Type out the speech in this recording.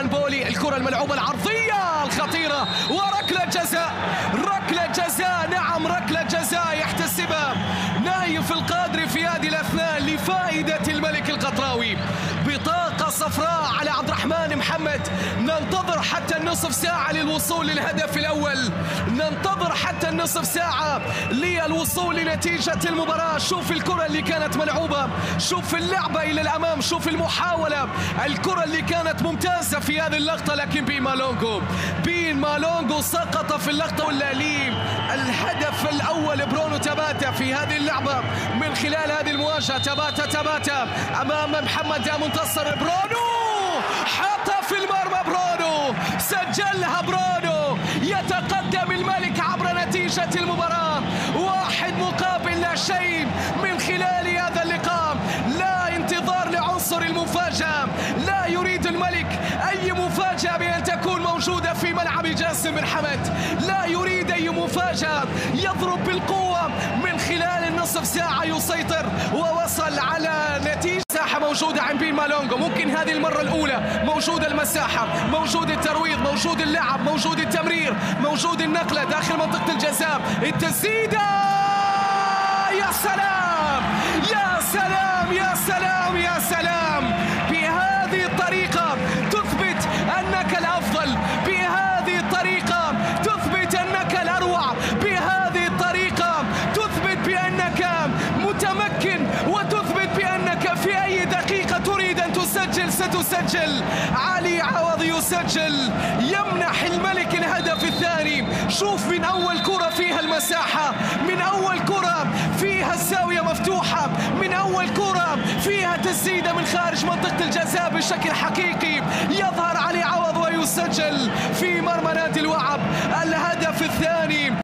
مروان بولي. الكرة الملعوبة العرضية الخطيرة وركلة جزاء، ركلة جزاء، نعم ركلة جزاء يحتسبها نايف القادري في هذه الأثناء لفائدة الملك القطراوي. بطاقة صفراء على عبد الرحمن محمد. ننتظر حتى النصف ساعة للوصول للهدف الأول، ننتظر حتى النصف ساعة للوصول لنتيجة المباراة. شوف الكرة اللي كانت ملعوبة، شوف اللعبة إلى الأمام، شوف المحاولة، الكرة اللي كانت ممتازة في هذه اللقطة. لكن بين مالونغو سقط في اللقطة واللاليم. الهدف الأول برونو تاباتا في هذه اللعبة من خلال هذه المواجهة. تاباتا أمام محمد منتصر. برونو حطها في المرمى، برونو سجلها، برونو يتقدم الملك عبر نتيجة المباراة 1-0 من خلال هذا اللقاء. لا انتظار لعنصر المفاجأة، لا يريد الملك أي مفاجأة بأن تكون موجودة في ملعب جاسم بن حمد، لا يريد أي مفاجأة. يضرب بالقوة من خلال النصف ساعة، يسيطر ووصل على نتيجة. مساحة موجودة عند بين مالونغو، ممكن هذه المرة الأولى موجودة المساحة، موجود الترويض، موجود اللعب، موجود التمرير، موجود النقلة داخل منطقة الجزاء. التسديدة، يا سلام يا سلام يا سلام يا سلام. بهذه الطريقة تثبت أنك الأفضل، بهذه الطريقة تثبت أنك الأروع، بهذه الطريقة تثبت بأنك متمكن، وتثبت بأنك في أي دقيقة تريد أن تسجل ستسجل. علي عوض يسجل، يمنح الملك الهدف الثاني. شوف من أول كرة فيها المساحة، من أول كرة فيها الزاوية مفتوحة، من أول كرة فيها تسديدة من خارج منطقة الجزاء بشكل حقيقي. يظهر علي عوض ويسجل في مرمى نادي الوعد الهدف الثاني.